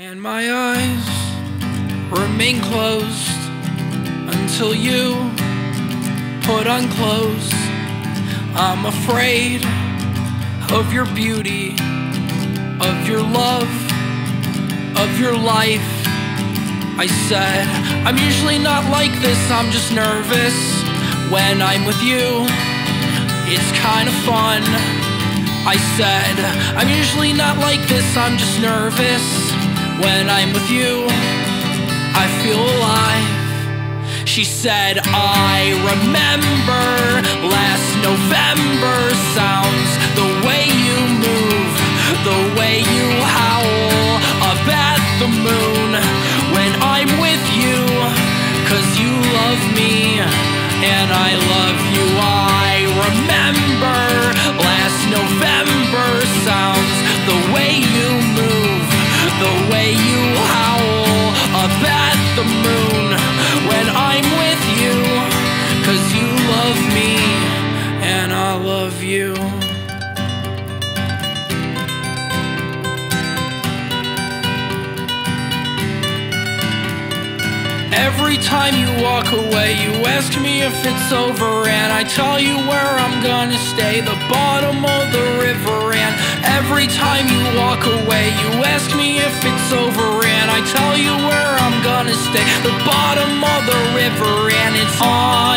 And my eyes remain closed until you put on clothes. I'm afraid of your beauty, of your love, of your life. I said, I'm usually not like this, I'm just nervous when I'm with you. It's kind of fun. I said, I'm usually not like this, I'm just nervous when I'm with you. I feel alive. She said, I remember last November sounds, the way you move, the way you howl up at the moon when I'm with you, 'cause you love me and I love you. I remember last November sounds, the way you move, the way you howl up at the moon when I'm with you, 'cause you love me and I love you. Every time you walk away, you ask me if it's over, and I tell you where I'm gonna stay, the bottom of the river. And every time you walk away, you ask me if it's over, and I tell you where I'm gonna stay, the bottom of the river. And it's on